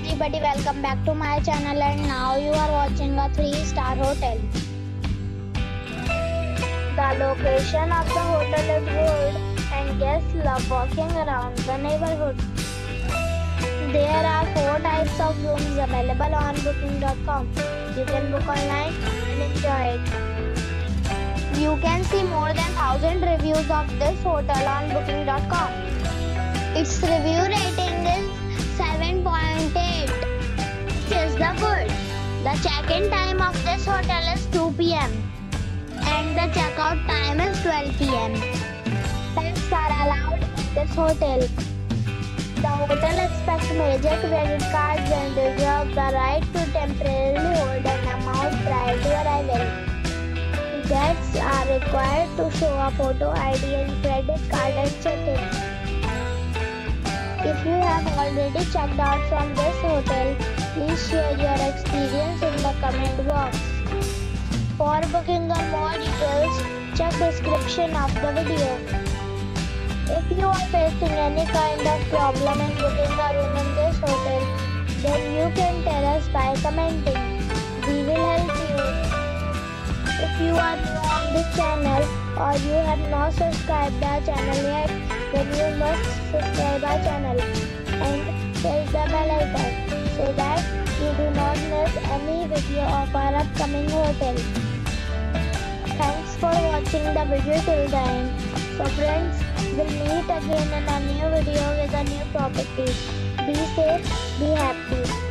everybody, welcome back to my channel, and now you are watching a 3-star hotel. The location of the hotel is good and guests love walking around the neighborhood. There are 4 types of rooms available on booking.com. You can book online and enjoy it. You can see more than 1000 reviews of this hotel on booking.com. Its review rating is 7.8, which is the good. The check-in time of this hotel is 2 p.m. and the checkout time is 12 p.m. Pets are allowed in this hotel. The hotel accepts major credit cards and reserves the right to temporarily hold an amount prior to arrival. Guests are required to show a photo ID and credit card at check-in. If you have already checked out from this hotel, please share your experience in the comment box. For booking or more details, check description of the video. If you are facing any kind of problem in booking a room in this hotel, then you can tell us by commenting. We will help you. If you are new on this channel or you have not subscribed our channel yet, then you must subscribe our channel and press the bell icon so that you do not miss any video of our upcoming hotel. Thanks for watching the video till the end. So friends, we'll meet again in a new video with a new property. Be safe, be happy.